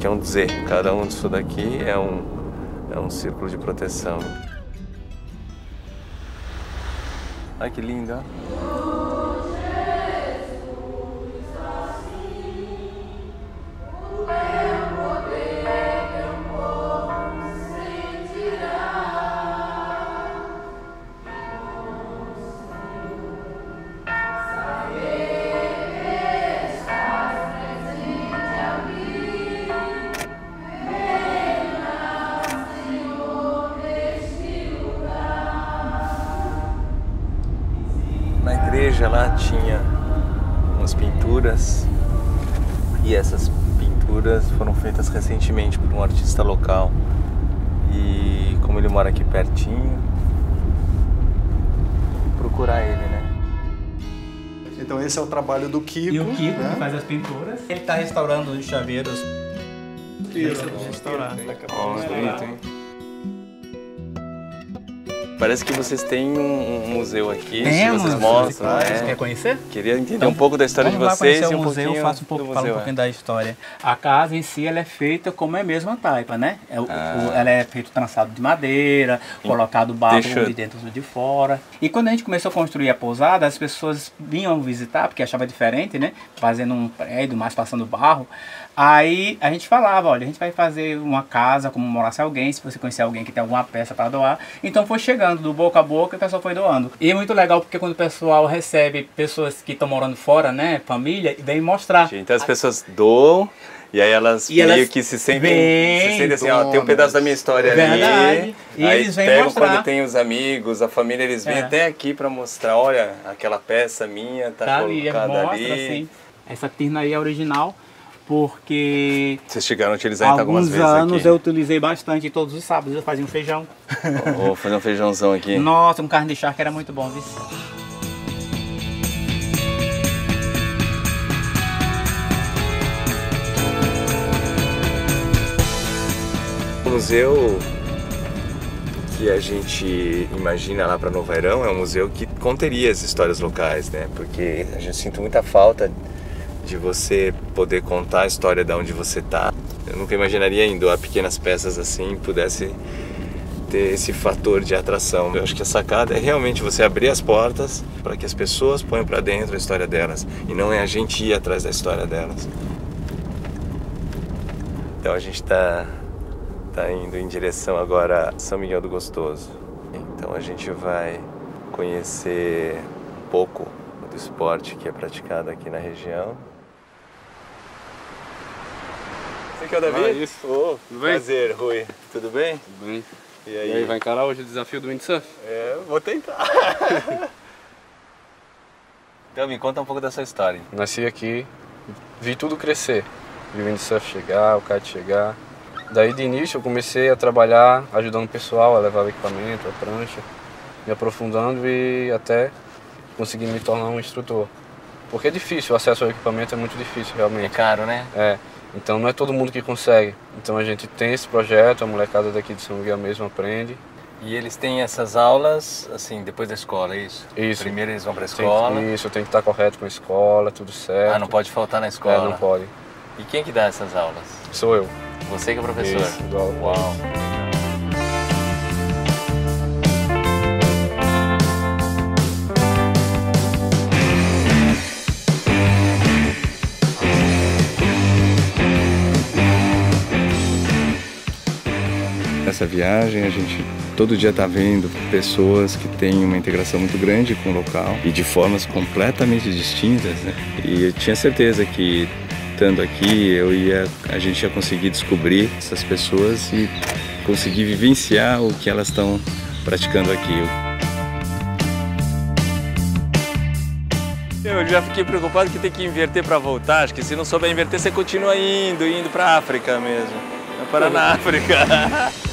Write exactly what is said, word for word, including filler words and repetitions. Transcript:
é um Z. Cada um disso daqui é um, é um círculo de proteção. Ai, que lindo, ó. Na igreja lá tinha umas pinturas e essas pinturas foram feitas recentemente por um artista local e como ele mora aqui pertinho, procurar ele, né? Então esse é o trabalho do Kiko. E o Kiko, né? que faz as pinturas. Ele está restaurando os chaveiros. Isso, restaurar. Ó, bonito, hein? Parece que vocês têm um, um museu aqui, Temos, vocês mostram, você né? quer conhecer? Queria entender Então, um pouco da história de vamos lá vocês conhecer e um o museu, pouquinho faço um pouco, do falo museu. um pouquinho da história. A casa em si ela é feita como é mesmo a taipa, né? É, o, Ah. o, ela é feita trançado de madeira, colocado barro Deixa- de dentro e de fora. E quando a gente começou a construir a pousada, as pessoas vinham visitar, porque achavam diferente, né? Fazendo um prédio, mais passando barro. Aí a gente falava, olha, a gente vai fazer uma casa como morasse alguém, se você conhecer alguém que tem alguma peça para doar. Então foi chegando do boca a boca e o pessoal foi doando. E é muito legal porque quando o pessoal recebe pessoas que estão morando fora, né, família, e vem mostrar. Então as pessoas doam e aí elas E meio elas que se sentem, vêm, se sentem assim, ó, tem um pedaço da minha história Verdade. ali. E aí eles vêm pegam mostrar. quando tem os amigos, a família, eles vêm É. até aqui pra mostrar, olha, aquela peça minha tá, Tá ali, colocada mostra ali. assim. Essa tirna aí é original porque Vocês chegaram a utilizar então algumas alguns vezes anos aqui. eu utilizei bastante, todos os sábados eu fazia um feijão. Vou fazer um feijãozão aqui. Nossa, um carne de charque era muito bom, viu? O museu que a gente imagina lá para Novairão é um museu que conteria as histórias locais, né? Porque a gente sinto muita falta de você poder contar a história de onde você tá. Eu nunca imaginaria indo a pequenas peças assim pudesse ter esse fator de atração. Eu acho que a sacada é realmente você abrir as portas para que as pessoas ponham para dentro a história delas e não é a gente ir atrás da história delas. Então a gente está tá indo em direção agora a São Miguel do Gostoso. Então a gente vai conhecer um pouco do esporte que é praticado aqui na região. Você que é o Davi? Ah, isso. Oh, Tudo bem? prazer, Rui. Tudo bem? Tudo bem. E E aí? aí, vai encarar hoje o desafio do windsurf? É, vou tentar. Então me conta um pouco da sua história. Nasci aqui, vi tudo crescer. Vi o windsurf chegar, o kite chegar. Daí de início eu comecei a trabalhar ajudando o pessoal a levar o equipamento, a prancha, me aprofundando e até conseguir me tornar um instrutor. Porque é difícil, o acesso ao equipamento é muito difícil realmente. É caro, né? É, então não é todo mundo que consegue. Então a gente tem esse projeto, a molecada daqui de São Miguel mesmo aprende. E eles têm essas aulas, assim, depois da escola, é isso? Isso. Primeiro eles vão pra Tem escola. que, isso, tem que estar correto com a escola, tudo certo. Ah, não pode faltar na escola. É, não pode. E quem que dá essas aulas? Sou eu. Você que é professor? Isso, dou aula. Uau. Nessa viagem a gente todo dia está vendo pessoas que têm uma integração muito grande com o local e de formas completamente distintas, né? E eu tinha certeza que estando aqui eu ia, a gente ia conseguir descobrir essas pessoas e conseguir vivenciar o que elas estão praticando aqui. Eu já fiquei preocupado que tem que inverter para voltar, acho que se não souber inverter você continua indo, indo para a África mesmo. Vai parar na África.